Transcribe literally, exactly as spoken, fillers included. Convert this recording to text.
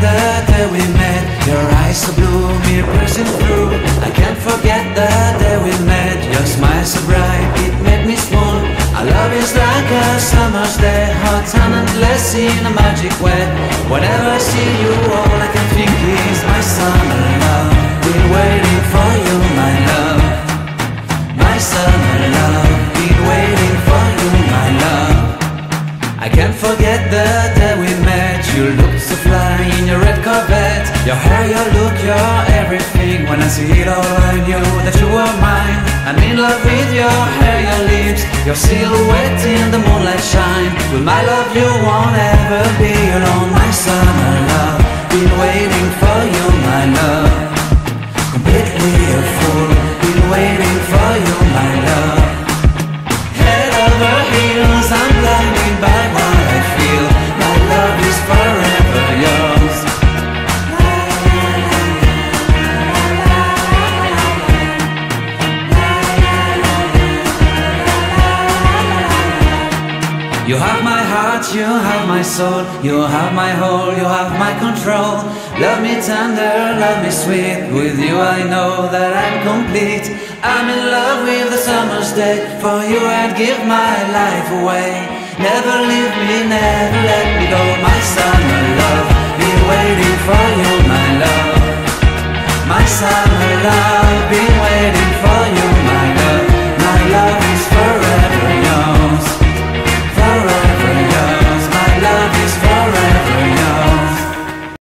the day we met. Your eyes so blue, me piercing through. I can't forget the day we met. Your smile so bright, it made me swoon. Our love is like a summer's day, hot and endless in a magic way. Whenever I see you, all I can think is my summer love. Been waiting for you, my love. My summer love. Been waiting for you, my love. I can't forget the day we met. You looked so fly in your red Corvette. Your hair, your look, your everything. When I see it all, I knew that you were mine. I'm in love with your hair, your lips, your silhouette in the moonlight shine. With my love you won't ever be alone. My summer love, been waiting for you, my love. Completely a fool, been waiting for you, my love. Head over heels, I'm blinded by what I feel. My love is forever yours. You have my heart, you have my soul. You have my whole, you have my control. Love me tender, love me sweet. With you I know that I'm complete. I'm in love with the summer's day. For you I'd give my life away. Never leave me, never let me go. My summer love,